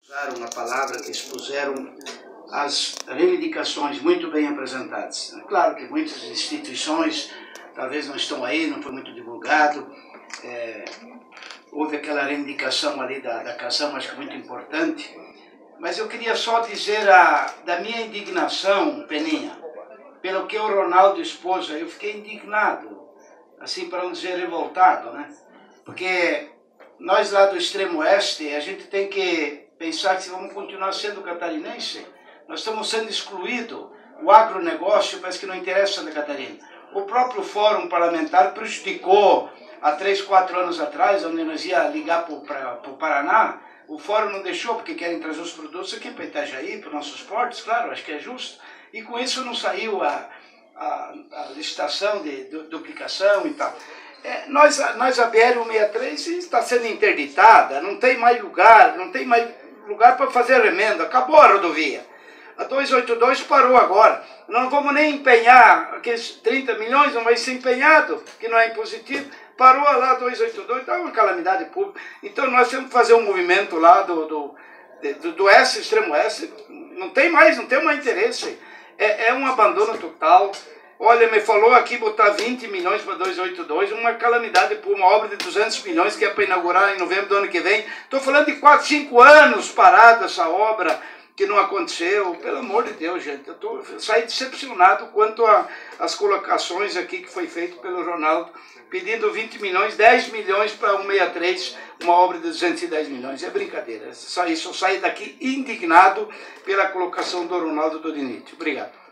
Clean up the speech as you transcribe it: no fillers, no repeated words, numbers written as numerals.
Usaram a palavra, que expuseram as reivindicações muito bem apresentadas. É claro que muitas instituições talvez não estão aí, não foi muito divulgado. Houve aquela reivindicação ali da casão, acho que muito importante. Mas eu queria só dizer da minha indignação, Peninha, pelo que o Ronaldo expôs. Eu fiquei indignado, assim, para não dizer revoltado, né? Porque nós lá do extremo oeste, a gente tem que pensar que se vamos continuar sendo catarinense, nós estamos sendo excluídos. O agronegócio parece que não interessa na Catarina. O próprio Fórum Parlamentar prejudicou há 3, 4 anos atrás, onde nós ia ligar para o Paraná. O Fórum não deixou, porque querem trazer os produtos aqui para Itajaí, para os nossos portos, claro, acho que é justo. E com isso não saiu a licitação de duplicação e tal. Nós a BR-163 está sendo interditada, não tem mais lugar para fazer remendo, acabou a rodovia. A 282 parou agora. Não vamos nem empenhar aqueles 30 milhões, não vai ser empenhado, que não é impositivo. Parou lá a 282, está uma calamidade pública. Então nós temos que fazer um movimento lá do oeste, extremo oeste. Não tem mais interesse. É um abandono total. Olha, me falou aqui botar 20 milhões para 282, uma calamidade por uma obra de 200 milhões que é para inaugurar em novembro do ano que vem. Estou falando de 4, 5 anos parada essa obra, que não aconteceu. Pelo amor de Deus, gente, eu saí decepcionado quanto às colocações aqui que foi feito pelo Ronaldo, pedindo 20 milhões, 10 milhões para 163, uma obra de 210 milhões. É brincadeira. Só isso, eu saí daqui indignado pela colocação do Ronaldo Doriniti. Obrigado.